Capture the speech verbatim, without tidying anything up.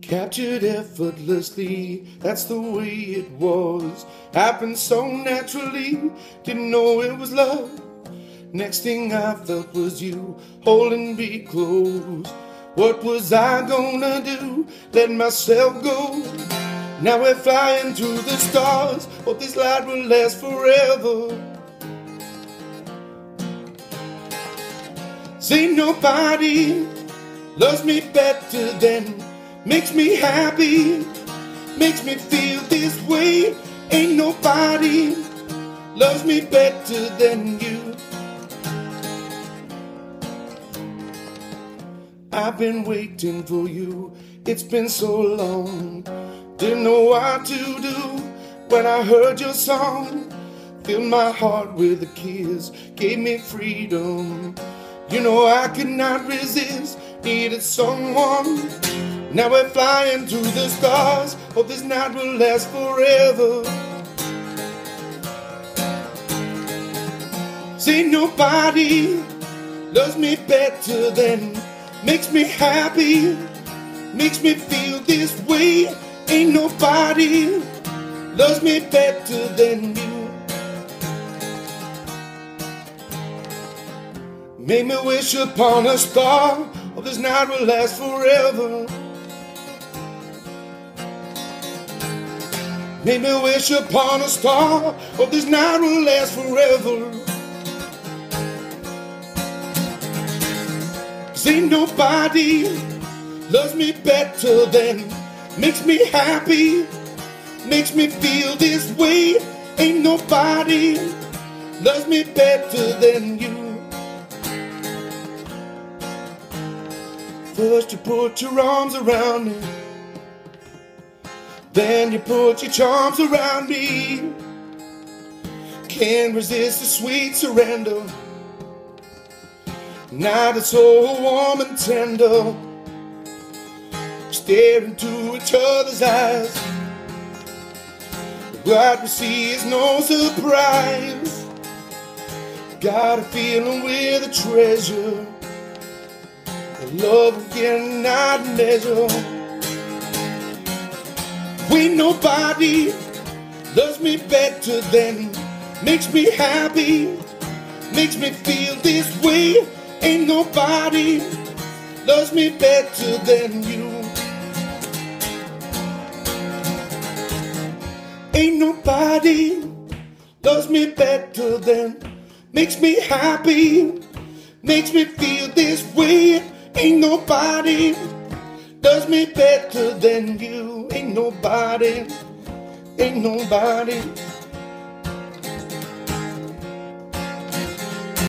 Captured effortlessly, that's the way it was. Happened so naturally, didn't know it was love. Next thing I felt was you holding me close. What was I gonna do? Let myself go. Now we're flying to the stars. Hope this light will last forever. Say nobody loves me better than, makes me happy, makes me feel this way. Ain't nobody loves me better than you. I've been waiting for you, it's been so long. Didn't know what to do when I heard your song. Filled my heart with a kiss, gave me freedom. You know I could not resist, needed someone. Now we're flying to the stars. Hope this night will last forever. Say nobody loves me better than, makes me happy, makes me feel this way. Ain't nobody loves me better than you. Make me wish upon a star. Hope this night will last forever. Make me wish upon a star. Hope this night will last forever. 'Cause ain't nobody loves me better than, makes me happy, makes me feel this way. Ain't nobody loves me better than you. First you put your arms around me, then you put your charms around me. Can't resist the sweet surrender. Now it's so warm and tender. Stare into each other's eyes. What we see is no surprise. Got a feeling we're the treasure. The love we cannot measure. Ain't nobody loves me better than, makes me happy, makes me feel this way. Ain't nobody loves me better than you. Ain't nobody loves me better than, makes me happy, makes me feel this way. Ain't nobody loves me better than you. Ain't nobody, ain't nobody.